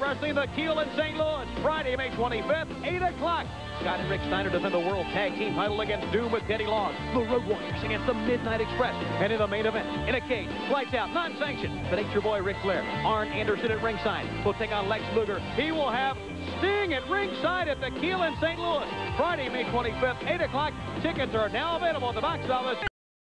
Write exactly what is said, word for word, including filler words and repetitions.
Wrestling, the Keel in Saint Louis, Friday, May twenty-fifth, eight o'clock. Scott and Rick Steiner defend the World Tag Team title against Doom with Teddy Long. The Road Warriors against the Midnight Express. And in the main event, in a cage, lights out, non-sanctioned, but ain't your boy Ric Flair. Arn Anderson at ringside will take on Lex Luger. He will have Sting at ringside at the Keel in Saint Louis, Friday, May twenty-fifth, eight o'clock. Tickets are now available at the box office.